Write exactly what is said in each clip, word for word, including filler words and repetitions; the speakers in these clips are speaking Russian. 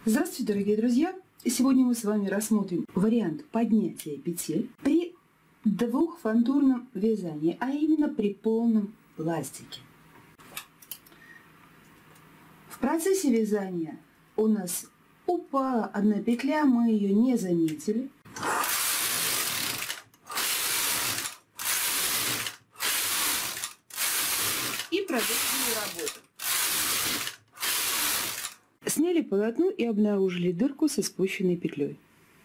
Здравствуйте, дорогие друзья! Сегодня мы с вами рассмотрим вариант поднятия петель при двухфантурном вязании, а именно при полном ластике. В процессе вязания у нас упала одна петля, мы ее не заметили. И продолжили работу. Сняли полотно и обнаружили дырку со спущенной петлей.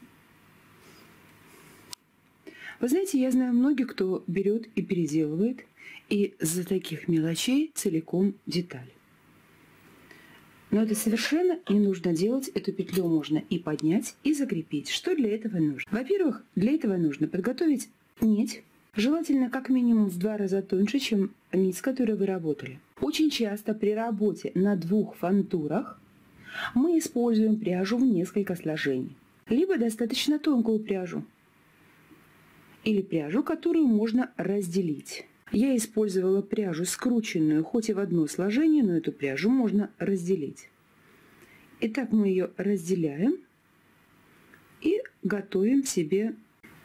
Вы знаете, я знаю многих, кто берет и переделывает и из-за таких мелочей целиком деталь. Но это совершенно не нужно делать. Эту петлю можно и поднять, и закрепить. Что для этого нужно? Во-первых, для этого нужно подготовить нить, желательно как минимум в два раза тоньше, чем нить, с которой вы работали. Очень часто при работе на двух фантурах мы используем пряжу в несколько сложений. Либо достаточно тонкую пряжу, или пряжу, которую можно разделить. Я использовала пряжу скрученную, хоть и в одно сложение, но эту пряжу можно разделить. Итак, мы ее разделяем и готовим себе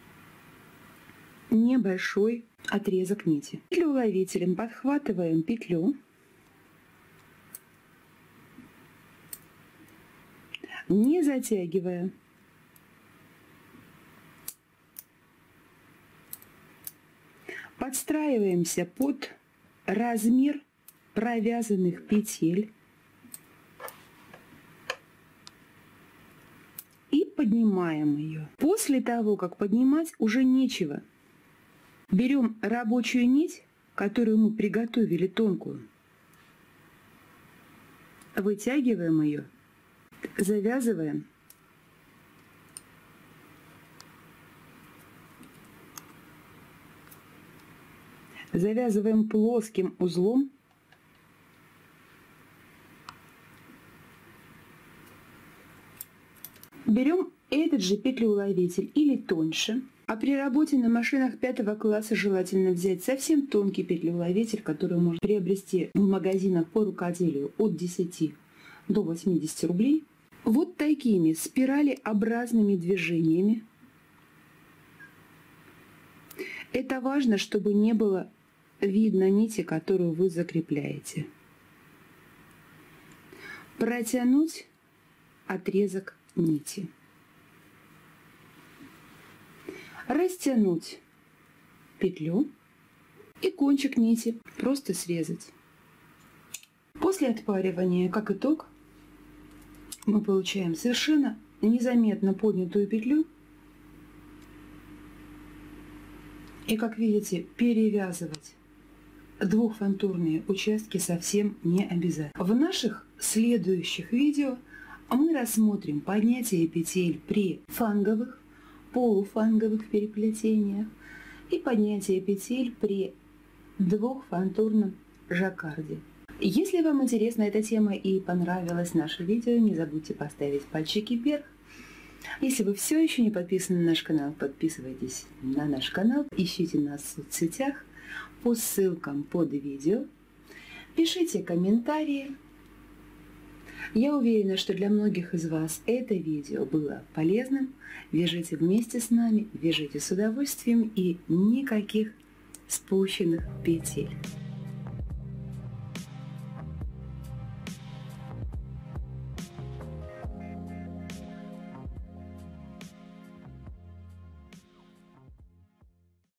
небольшой отрезок нити. Петлеуловителем подхватываем петлю, не затягивая. Подстраиваемся под размер провязанных петель и поднимаем ее. После того, как поднимать, уже нечего. Берем рабочую нить, которую мы приготовили тонкую, вытягиваем ее, завязываем. Завязываем плоским узлом. Берем этот же петлеуловитель или тоньше. А при работе на машинах пятого класса желательно взять совсем тонкий петлеуловитель, который можно приобрести в магазинах по рукоделию от десяти до восьмидесяти рублей. Вот такими спиралеобразными движениями. Это важно, чтобы не было видно нити, которую вы закрепляете. Протянуть отрезок нити. Растянуть петлю и кончик нити просто срезать. После отпаривания, как итог, мы получаем совершенно незаметно поднятую петлю. И, как видите, перевязывать двухфантурные участки совсем не обязательно. В наших следующих видео мы рассмотрим поднятие петель при фанговых, полуфанговых переплетениях и поднятие петель при двухфантурном жаккарде. Если вам интересна эта тема и понравилось наше видео, не забудьте поставить пальчики вверх. Если вы все еще не подписаны на наш канал, подписывайтесь на наш канал, ищите нас в соцсетях по ссылкам под видео, пишите комментарии. Я уверена, что для многих из вас это видео было полезным. Вяжите вместе с нами, вяжите с удовольствием и никаких спущенных петель.